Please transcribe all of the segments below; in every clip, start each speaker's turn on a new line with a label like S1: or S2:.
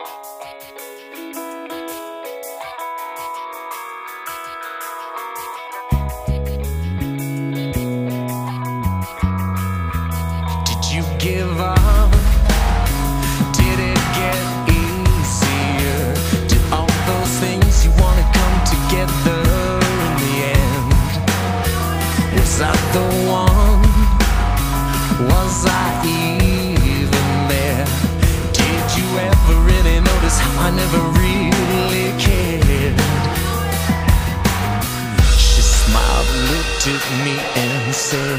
S1: Did you give up? Did it get easier? Did all those things you want to come together in the end? Was I the one? Was I even there? Did you ever really notice how I never really cared? She smiled, looked at me and said,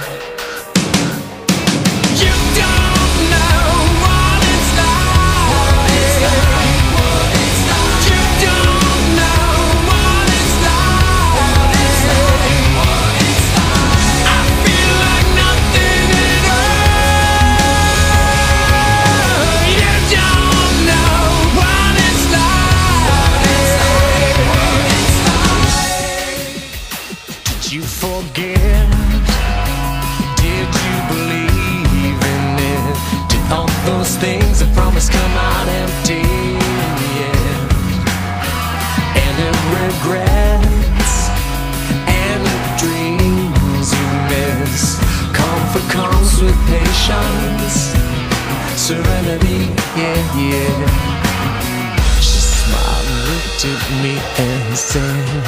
S1: "You don't know what it's like. You don't know what it's like. I feel like nothing at all. You don't know what it's like. Did you forget? Did you believe in it? Did all those things I promised come out empty in the end? Any regrets? Any dreams you miss? Comfort comes with patience, serenity, yeah, yeah. She smiled, looked at me and said,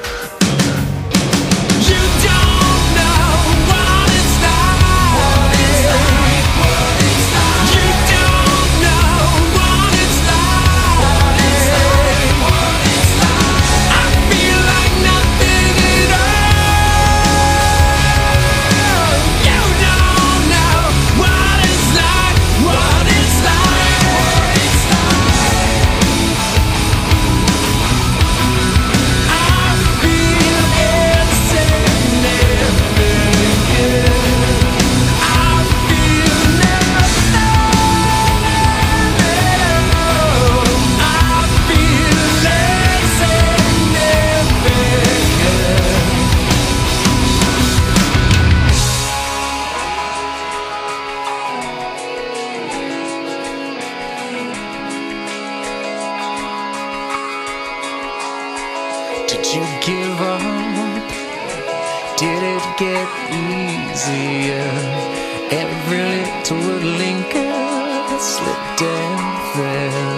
S1: "You don't know what it's like. You don't know what it's like. I feel like nothing at all. You don't know what it's like, what it's like. I feel it's never again. I feel never I feel it's never again. Did you give up? Did it get easier? Every little would linger, slipped and fell.